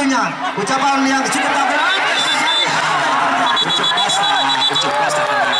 tentunya. Ucapan yang cukup bagus. Ucup pasta.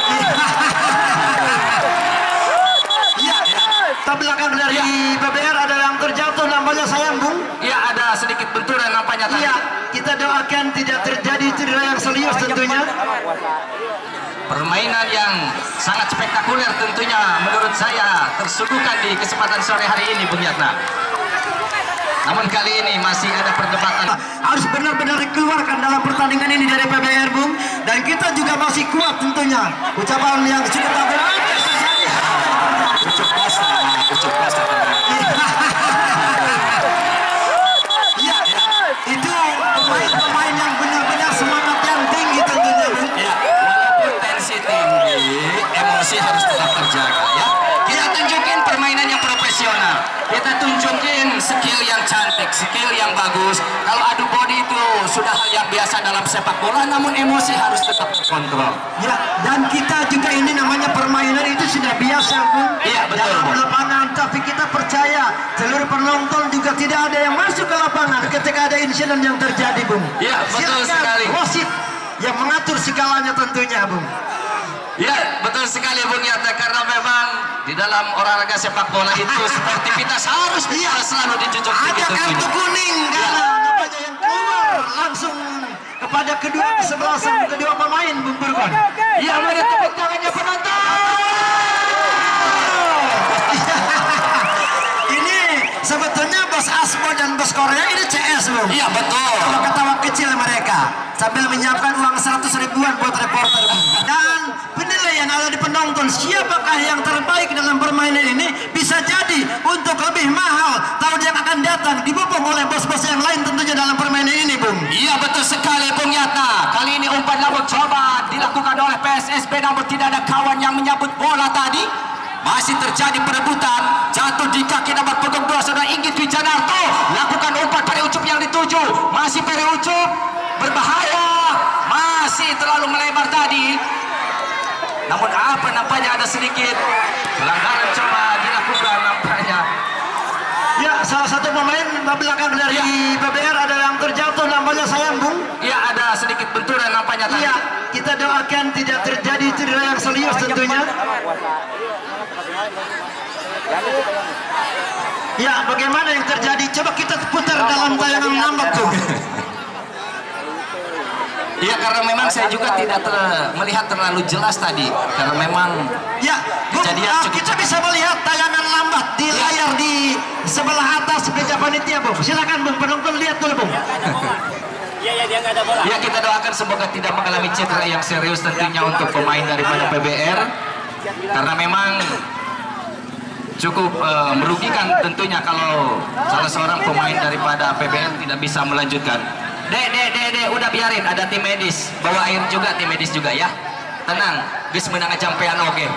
Iya, belakang dari PBR ada yang terjatuh nampaknya sayang Bung. Iya, ada sedikit benturan nampaknya tadi. Iya, kita doakan tidak terjadi cedera yang serius tentunya. Permainan yang sangat spektakuler tentunya menurut saya tersuguhkan di kesempatan sore hari ini Bung Yatna. Namun kali ini masih ada perdebatan. Harus benar-benar dikeluarkan dalam pertandingan ini dari PBR Bung. Dan kita juga masih kuat tentunya. Ucapan yang cukup bagus. Ucup pasta. Iya, itu pemain-pemain yang benar-benar semangat yang tinggi tentunya Bung. Ya, walaupun tensi tinggi, emosi harus tetap terjaga ya. Kita tunjukin permainan yang profesional. Kita tunjukin skill yang cantik, skill yang bagus. Kalau adu body itu sudah hal yang biasa dalam sepak bola, namun emosi harus tetap terkontrol. Ya, dan kita juga ini namanya permainan itu sudah biasa Bung. Iya, betul dalam Bung. lapangan, tapi kita percaya seluruh penonton juga tidak ada yang masuk ke lapangan ketika ada insiden yang terjadi Bung. Iya, betul Silakan sekali. wasit yang mengatur segalanya tentunya Bung. Ya, betul sekali Bung Yata, karena memang di dalam olahraga sepak bola itu sportivitas harus selalu dijunjung tinggi Ada kartu tentunya. kuning karena namanya yang keluar langsung kepada kedua pemain Bung Burkon. Iya, mari tepuk tangannya penonton. Ini sebetulnya bos Asmo dan bos Korea ini CS Bung. Iya, betul. Ketawa kecil mereka sambil menyiapkan uang 100 ribuan buat reporter Bung. Dan penilaian ada di penonton, siapakah yang terbaik dalam permainan ini bisa jadi untuk lebih mahal tahun yang akan datang dibopong oleh bos-bos yang lain tentunya dalam permainan ini Bung. Iya, betul sekali Bung Yata. Kali ini umpan namun coba dilakukan oleh PSSB, namun tidak ada kawan yang menyambut bola tadi. Masih terjadi perebutan, jatuh di kaki nomor punggung 2 saudara Inggit Wijanarto. Lakukan umpan Peri Ucup yang dituju, masih Peri Ucup, berbahaya, masih terlalu melebar tadi. Namun apa nampaknya ada sedikit pelanggaran coba dilakukan nampaknya. Ya, salah satu pemain belakang dari PBR ada yang terjatuh nampaknya sayang Bung. Iya, ada sedikit benturan nampaknya tadi. Iya, kita doakan tidak terjadi cedera yang serius tentunya. Ya, bagaimana yang terjadi? Coba kita putar dalam tayangan nambah tuh. Iya, karena memang saya juga tidak melihat terlalu jelas tadi, karena memang Ya, Bung, kejadian cukup kita bisa melihat tayangan lambat di layar di sebelah atas meja panitia Bung. Silakan Bung, penonton lihat dulu Bung. Iya, dia nggak ada bola. ya, kita doakan semoga tidak mengalami cedera yang serius tentunya untuk pemain daripada PBR, karena memang cukup merugikan tentunya kalau salah seorang pemain daripada PBR tidak bisa melanjutkan. Dek, udah biarin, ada tim medis, bawa air juga, tim medis juga ya. Tenang, guys, menang campean oke.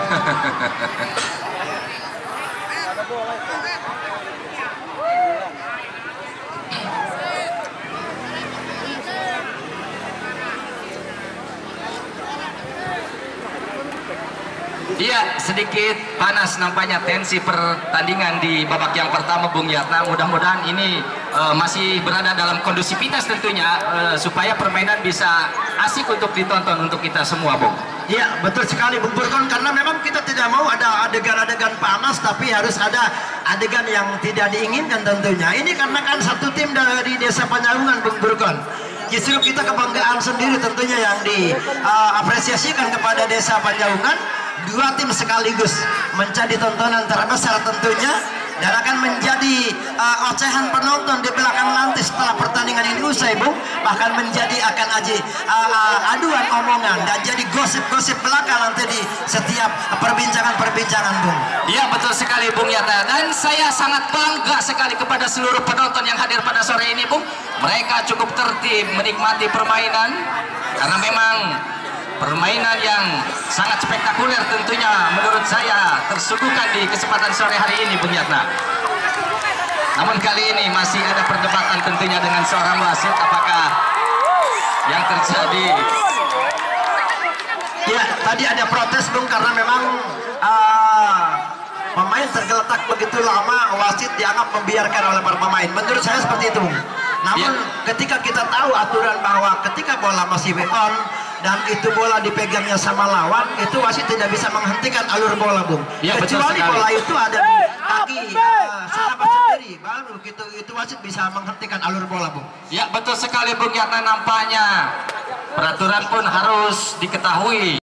Iya, sedikit panas nampaknya tensi pertandingan di babak yang pertama Bung Yatna. Mudah-mudahan ini masih berada dalam kondusivitas tentunya, supaya permainan bisa asik untuk ditonton untuk kita semua Bung. Iya, betul sekali Bung Burkon, karena memang kita tidak mau ada adegan-adegan panas, tapi harus ada adegan yang tidak diinginkan tentunya. Ini karena kan satu tim dari Desa Panjauhan Bung Burkon. Justru kita kebanggaan sendiri tentunya yang diapresiasikan kepada Desa Panjauhan. Dua tim sekaligus menjadi tontonan terbesar tentunya, dan akan menjadi ocehan penonton di belakang lantai setelah pertandingan ini usai Bung. Bahkan menjadi akan aduan omongan dan jadi gosip-gosip belaka nanti di setiap perbincangan-perbincangan Bung. Iya, betul sekali Bung Yata, dan saya sangat bangga sekali kepada seluruh penonton yang hadir pada sore ini Bung. Mereka cukup tertib menikmati permainan, karena memang permainan yang sangat spektakuler tentunya menurut saya tersuguhkan di kesempatan sore hari ini Bung Yatna. Namun kali ini masih ada perdebatan tentunya dengan seorang wasit, apakah yang terjadi. Ya, tadi ada protes Bung, karena memang pemain tergeletak begitu lama, wasit dianggap membiarkan oleh para pemain. Menurut saya seperti itu Bung. Namun ketika kita tahu aturan bahwa ketika bola masih on dan itu bola dipegangnya sama lawan, itu wasit tidak bisa menghentikan alur bola, Bung. Ya, Kecuali bola itu ada di kaki sahabat sendiri, baru itu wasit bisa menghentikan alur bola, Bung. Ya betul sekali Bung Yatna, nampaknya peraturan pun harus diketahui.